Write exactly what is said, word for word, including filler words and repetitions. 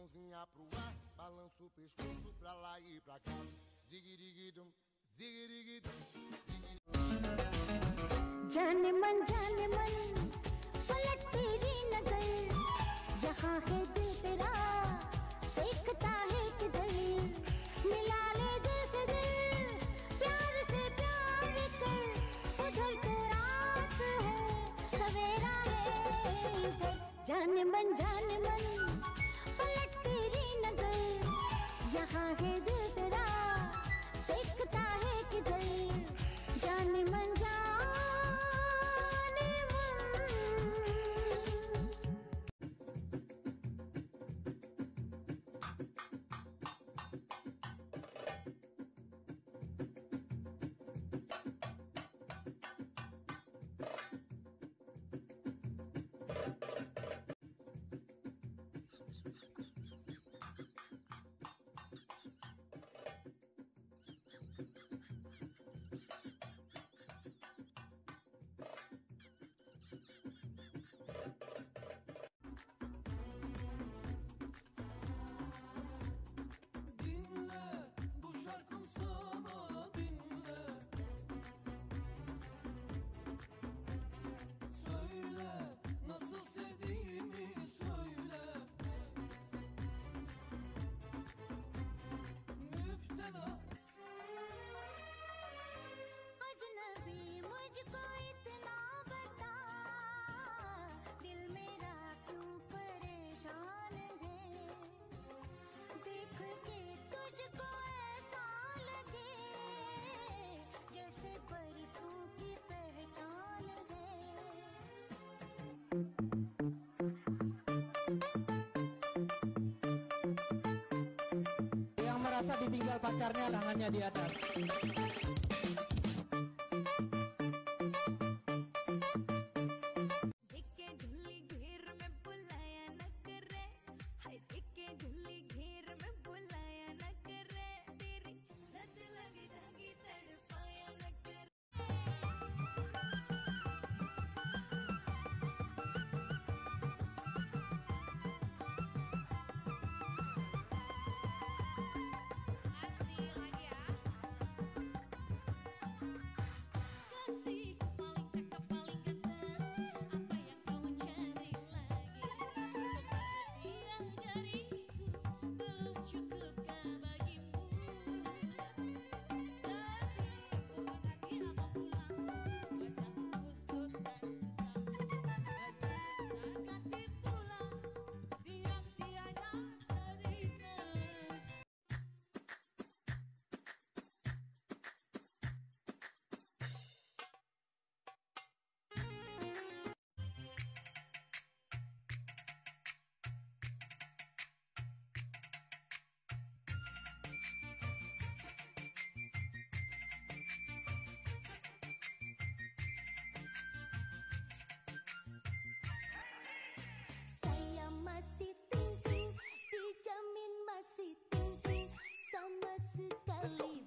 mãozinha pro ar, balança o pescoço pra lá e pra cá. Zigirigidum, zigirigidum, zigirigidum. जाने मन जाने मन पलट तेरी नजर, यहाँ है दिल तेरा देखता है किधर, मिला ले दिल से दिल, प्यार से प्यार कर, उधर तो रात है सवेरा है इधर। जाने मन जाने मन पलट तेरी नजर, यहाँ है दिल तेरा देखता है किधर, जाने मन yang merasa ditinggal pacarnya tangannya di atas. masih ting-ting, dijamin masih ting-ting sama sekali.